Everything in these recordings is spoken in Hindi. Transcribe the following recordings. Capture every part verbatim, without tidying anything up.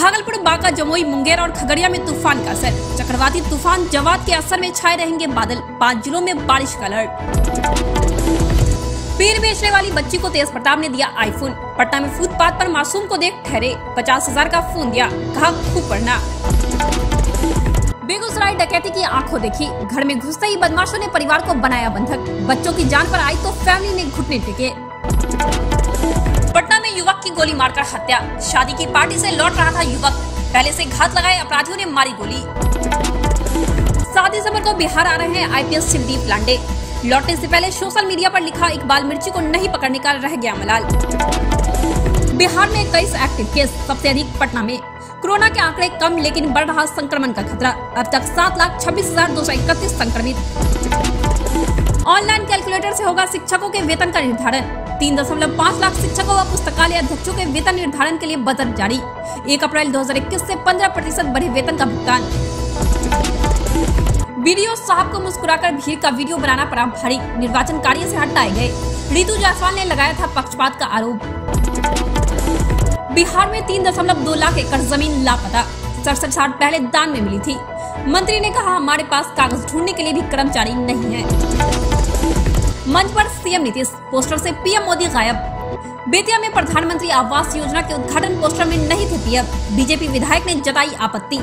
भागलपुर, बांका, जमुई, मुंगेर और खगड़िया में तूफान का असर। चक्रवाती तूफान जवाद के असर में छाए रहेंगे बादल। पाँच जिलों में बारिश का अलर्ट। पीर बेचने वाली बच्ची को तेज प्रताप ने दिया आईफोन। पटना में फुटपाथ पर मासूम को देख ठहरे, पचास हजार का फोन दिया, कहा खूब पढ़ना। बेगूसराय डकैती की आंखों देखी। घर में घुसते ही बदमाशों ने परिवार को बनाया बंधक। बच्चों की जान पर आई तो फैमिली ने घुटने टेके। पटना में युवक की गोली मारकर हत्या। शादी की पार्टी से लौट रहा था युवक, पहले से घात लगाए अपराधियों ने मारी गोली। सात दिसंबर को बिहार आ रहे हैं आईपीएस शिवदीप लांडे। लौटने से पहले सोशल मीडिया पर लिखा, इकबाल मिर्ची को नहीं पकड़ने का रह गया मलाल। बिहार में इक्कीस एक्टिव केस, सबसे अधिक पटना में। कोरोना के आंकड़े कम, लेकिन बढ़ रहा संक्रमण का खतरा। अब तक सात लाख छब्बीस हजार दो सौ इकतीस संक्रमित। ऑनलाइन कैलकुलेटर से होगा शिक्षकों के वेतन का निर्धारण। तीन दशमलव पाँच लाख शिक्षकों व पुस्तकालय अध्यक्षों के वेतन निर्धारण के लिए बजट जारी। एक अप्रैल दो हजार इक्कीस से पंद्रह प्रतिशत बढ़े वेतन का भुगतान। वीडियो साहब को मुस्कुराकर भीड़ का वीडियो बनाना पड़ा भारी। निर्वाचन कार्य से हटाए गए। रितु जायसवाल ने लगाया था पक्षपात का आरोप। बिहार में तीन दशमलव दो लाख एकड़ जमीन लापता। सड़सठ साल पहले दान में मिली थी। मंत्री ने कहा, हमारे पास कागज ढूंढने के लिए भी कर्मचारी नहीं है। मंच पर सीएम नीतीश, पोस्टर से पीएम मोदी गायब। बेतिया में प्रधानमंत्री आवास योजना के उद्घाटन पोस्टर में नहीं थे पीएम। बीजेपी विधायक ने जताई आपत्ति।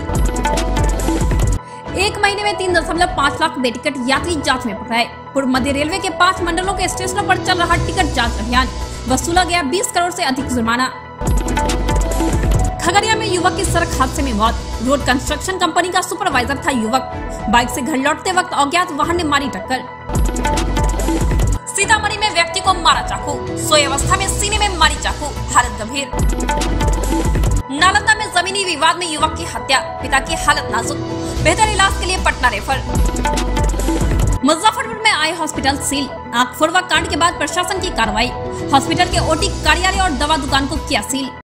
एक महीने में तीन दशमलव पाँच लाख बेटिकट यात्री जांच में पकड़ाए। पूर्व मध्य रेलवे के पांच मंडलों के स्टेशनों पर चल रहा टिकट जांच अभियान। वसूला गया बीस करोड़ से अधिक जुर्माना। खगड़िया में युवक की सड़क हादसे में मौत। रोड कंस्ट्रक्शन कंपनी का सुपरवाइजर था युवक। बाइक से घर लौटते वक्त अज्ञात वाहन ने मारी टक्कर। सीतामढ़ी में व्यक्ति को मारा चाकू। सोए अवस्था में सीने में मारी चाकू, हालत गंभीर। नालंदा में जमीनी विवाद में युवक की हत्या, पिता की हालत नाजुक, बेहतर इलाज के लिए पटना रेफर। मुजफ्फरपुर में आई हॉस्पिटल सील। आंख फोड़वा कांड के बाद प्रशासन की कार्रवाई। हॉस्पिटल के ओटी कार्यालय और दवा दुकान को किया सील।